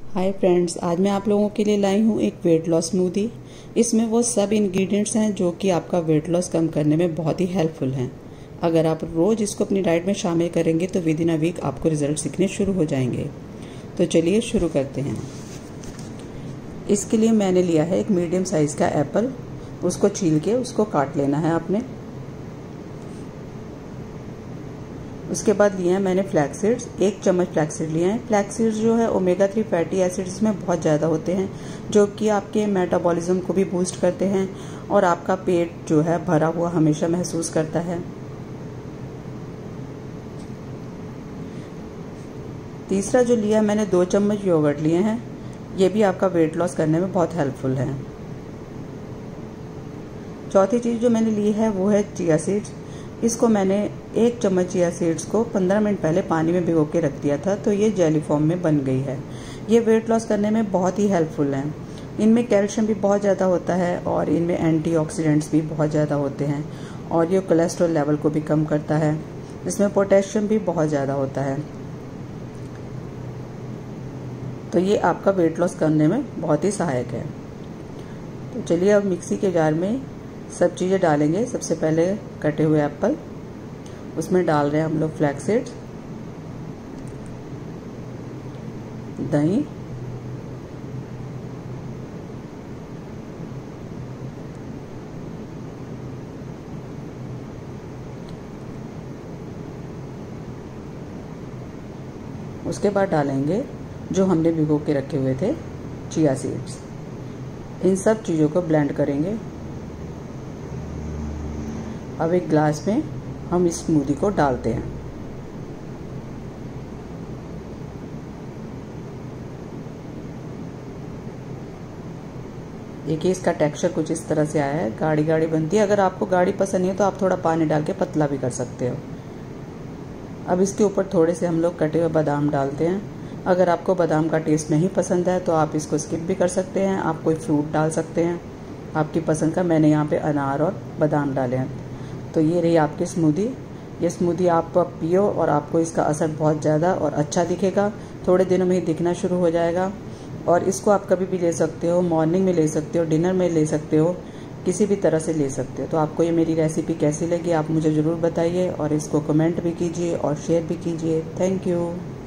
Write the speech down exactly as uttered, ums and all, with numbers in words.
Hi friends, आज मैं आप लोगों के लिए लाई हूँ एक वेट लॉस स्मूदी। इसमें वो सब इंग्रेडिएंट्स हैं जो कि आपका वेट लॉस कम करने में बहुत ही हेल्पफुल हैं। अगर आप रोज़ इसको अपनी डाइट में शामिल करेंगे तो विद इन अ वीक आपको रिजल्ट दिखने शुरू हो जाएंगे। तो चलिए शुरू करते हैं। इसके लिए मैंने लिया है एक मीडियम साइज़ का एप्पल। उसको छील के उसको काट लेना है आपने। उसके बाद लिए हैं मैंने फ्लैक्स सीड्स, एक चम्मच फ्लैक्स सीड लिए हैं। फ्लैक्स सीड्स जो है ओमेगा थ्री फैटी एसिड्स में बहुत ज़्यादा होते हैं, जो कि आपके मेटाबॉलिज्म को भी बूस्ट करते हैं और आपका पेट जो है भरा हुआ हमेशा महसूस करता है। तीसरा जो लिया मैंने दो चम्मच योगर्ट लिए हैं। ये भी आपका वेट लॉस करने में बहुत हेल्पफुल है। चौथी चीज़ जो मैंने ली है वो है चिया सीड्स। इसको मैंने एक चम्मच चिया सीड्स को पंद्रह मिनट पहले पानी में भिगो के रख दिया था, तो ये जेली फॉर्म में बन गई है। ये वेट लॉस करने में बहुत ही हेल्पफुल है। इनमें कैल्शियम भी बहुत ज़्यादा होता है और इनमें एंटीऑक्सीडेंट्स भी बहुत ज़्यादा होते हैं और ये कोलेस्ट्रॉल लेवल को भी कम करता है। इसमें पोटेशियम भी बहुत ज़्यादा होता है, तो ये आपका वेट लॉस करने में बहुत ही सहायक है। तो चलिए अब मिक्सी के जार में सब चीज़ें डालेंगे। सबसे पहले कटे हुए एप्पल, उसमें डाल रहे हैं हम लोग फ्लैक्स सीड्स, दही, उसके बाद डालेंगे जो हमने भिगो के रखे हुए थे चिया सीड्स। इन सब चीज़ों को ब्लेंड करेंगे। अब एक ग्लास में हम इस स्मूदी को डालते हैं। देखिए इसका टेक्सचर कुछ इस तरह से आया है, गाढ़ी गाढ़ी बनती है। अगर आपको गाढ़ी पसंद नहीं है तो आप थोड़ा पानी डाल के पतला भी कर सकते हो। अब इसके ऊपर थोड़े से हम लोग कटे हुए बादाम डालते हैं। अगर आपको बादाम का टेस्ट नहीं पसंद है तो आप इसको स्किप भी कर सकते हैं। आप कोई फ्रूट डाल सकते हैं आपकी पसंद का। मैंने यहाँ पे अनार और बादाम डाले हैं। तो ये रही आपकी स्मूदी। ये स्मूदी आप पियो और आपको इसका असर बहुत ज़्यादा और अच्छा दिखेगा। थोड़े दिनों में ही दिखना शुरू हो जाएगा। और इसको आप कभी भी ले सकते हो, मॉर्निंग में ले सकते हो, डिनर में ले सकते हो, किसी भी तरह से ले सकते हो। तो आपको ये मेरी रेसिपी कैसी लगी आप मुझे ज़रूर बताइए और इसको कमेंट भी कीजिए और शेयर भी कीजिए। Thank you.